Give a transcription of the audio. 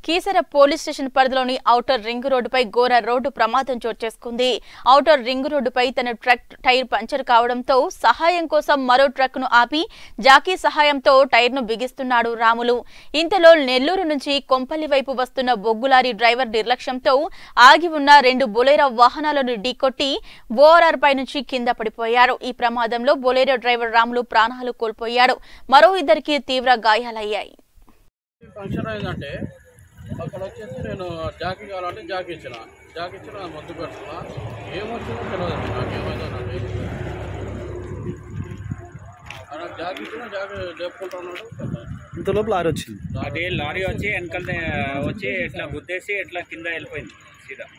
Keesara police station పరిధిలోని outer ring రోడ్డుపై ఘోర రోడ్డు ప్రమాదం చోటు చేసుకుంది. ఔటర్ రింగ్ రోడ్డుపై తన ట్రక్ టైర్ పంచర్ కావడంతో సహాయం కోసం మరో ట్రక్ ను ఆపి జాకీ సహాయంతో టైర్ ను బిగిస్తున్నాడు రాములు. ఇంతలో నెల్లూరు నుంచి కొంపల్లి వైపు వస్తున్న బొగ్గులారీ డ్రైవర్ నిర్లక్ష్యంతో ఆగి ఉన్న 2 బొలెరో వాహనాలను ఢీకొట్టి ఓఆర్ఆర్ పై నుంచి కింద పడిపోయారు. ఈ ప్రమాదంలో బొలెరో డ్రైవర్ రాములు ప్రాణాలు కోల్పోయాడు. మరో 2కి తీవ్ర గాయాలయ్యాయి. అక్కడ వచ్చేసి నేను జాకీ కావాలంటే జాకీ ఇచ్చిన మొద్దు పెడుతున్నా ఏమొచ్చిందో తెలియదు నాకేమైందండి. అలా జాకీ ఇచ్చిన జాకీ చెప్పుకుంటున్నాడు. ఇంత లోపల లారీ వచ్చింది. అదే లారీ వచ్చి వెనకాల వచ్చి ఇట్లా గుద్దేసి ఇట్లా కింద వెళ్ళిపోయింది సీదా.